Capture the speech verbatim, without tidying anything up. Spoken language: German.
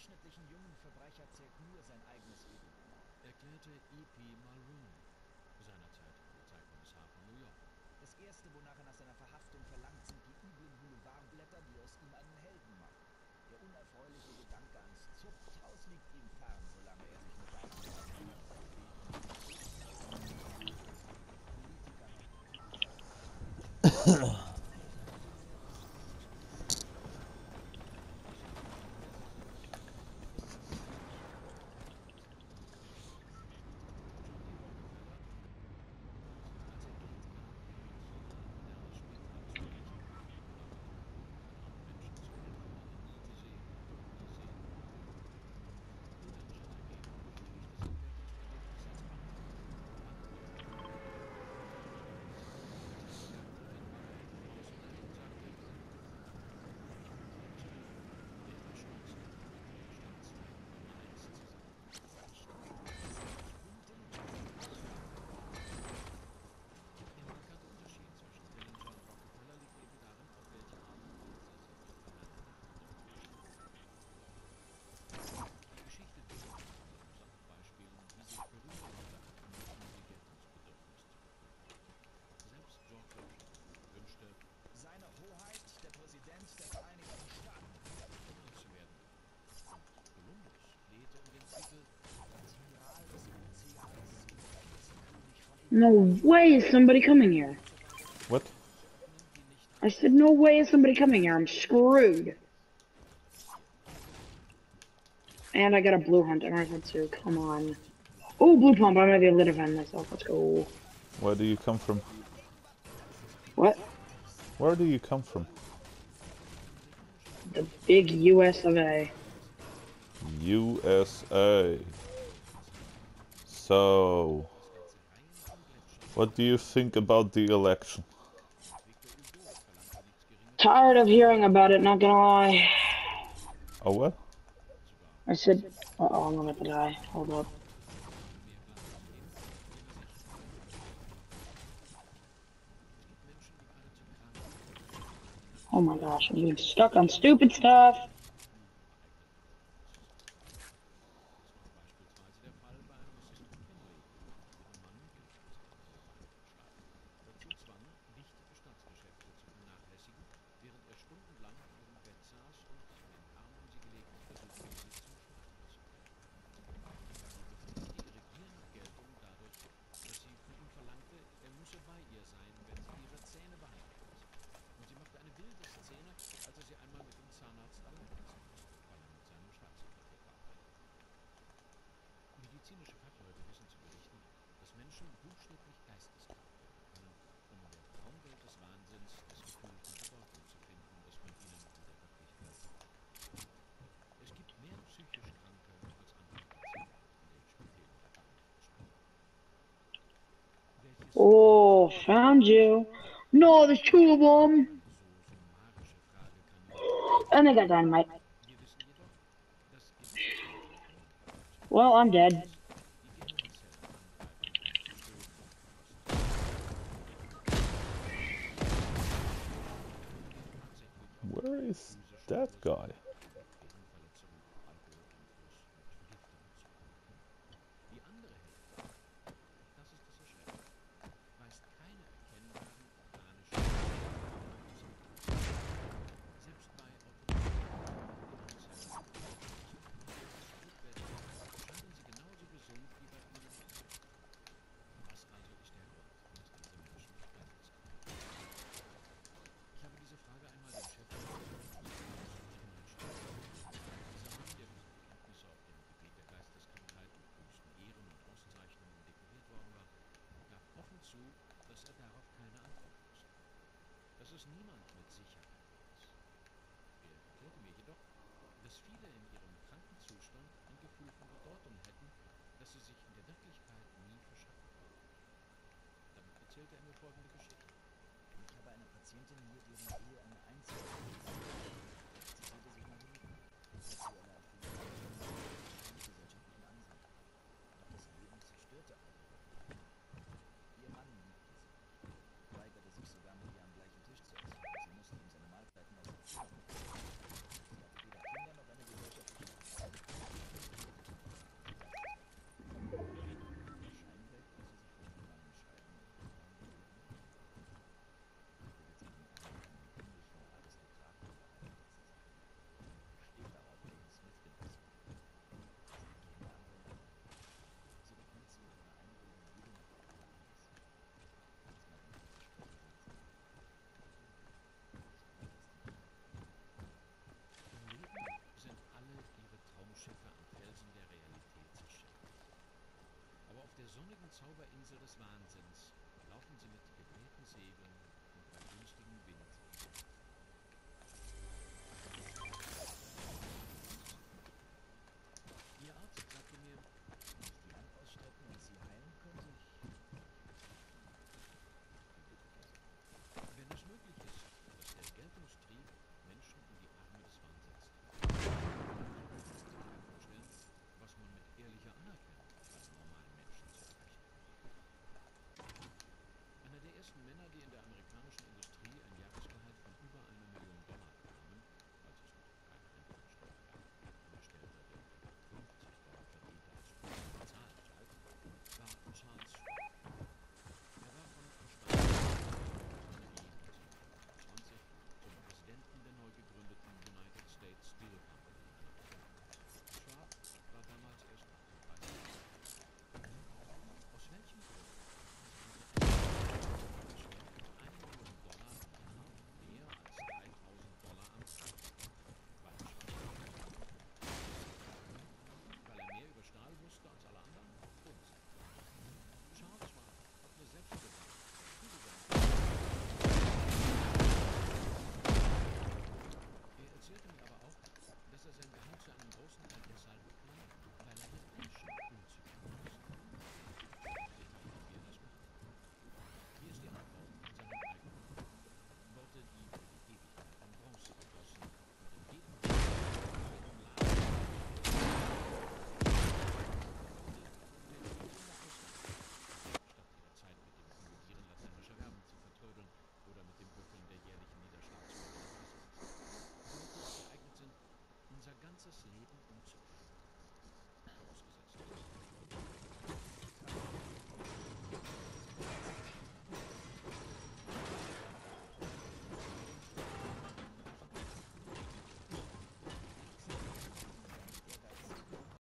durchschnittlichen jungen Verbrecher zählt nur sein eigenes Ego, erklärte E P Mulrooney, seinerzeit Polizeikommissar von New York. Das Erste, wonach er nach seiner Verhaftung verlangt, sind die üblen Boulevardblätter, die aus ihm einen Helden machen. Der unerfreuliche Gedanke ans Zuchthaus liegt ihm fern, solange er sich mit seinem Politiker noch Seine Hoheit, der Präsident der Vereinigten Staaten, genannt zu werden. Und Kolumbus flehte um den Titel Admiral des Ozeans und König von No way is somebody coming here. What? I said no way is somebody coming here. I'm screwed. And I got a blue hunt. I might have to. Come on. Oh, blue pump. I might be able to defend myself. Let's go. Where do you come from? What? Where do you come from? The big U S of A. U S A. So, what do you think about the election? Tired of hearing about it, not gonna lie. Oh, what? I said, uh oh, I'm gonna die. Hold up. Oh my gosh, I'm getting stuck on stupid stuff. Medizinische Fachleute wissen zu berichten, dass Menschen buchstäblich geisteskrank werden können, um in der Traumwelt des Wahnsinns das Gefühl von Bedeutung zu finden, das man ihnen in der Wirklichkeit verleiht. Es gibt mehr psychisch Kranke als andere Patienten in den Spitälen der Vereinigten Staaten. Welches Oh, found you. No, there's two of them. so summarische Frage kann niemand. And they got dynamite. Wir wissen jedoch, dass Impfzentren und Well, I'm dead. die Gehirnzellen angreifen und Where is that guy? Die andere Hälfte, das ist das Erschreckende, weist keine erkennbaren organischen selbst bei scheinen sie genauso gesund wie bei ihnen. Was also ist der Grund, dass diese Menschen geisteskrank sind? Ich habe diese Frage einmal dem Chef der dieser Mann, der für seine Kenntnisse auf dem Gebiet der Geisteskrankheit mit höchsten Ehren und Auszeichnungen dekoriert worden war, gab offen zu, dass er darauf keine Antwort wusste. Dass es niemand mit Sicherheit weiß. Er erklärte mir jedoch, dass viele in ihrem kranken Zustand ein Gefühl von Bedeutung hätten, das sie sich in der Wirklichkeit nie verschaffen konnten. Damit erzählte er mir folgende Geschichte. Ich habe einer Patientin hier deren Ehe eine einzige Sie drehte sich nach hinten, sexueller Aktivität, gesellschaftlichen Ansehen. Doch das Leben zerstörte all ihre Pläne. Ihr Mann liebte sie, weigerte sich sogar mit ihr am gleichen Tisch zu essen. Sie musste ihm seine Mahlzeiten aus dem Zimmer bringen. Sie hatte weder Kinder noch eine gesellschaftliche Erfahrung. Zauberinsel des Wahnsinns laufen sie mit gedrehten Segeln und bei günstigem Wind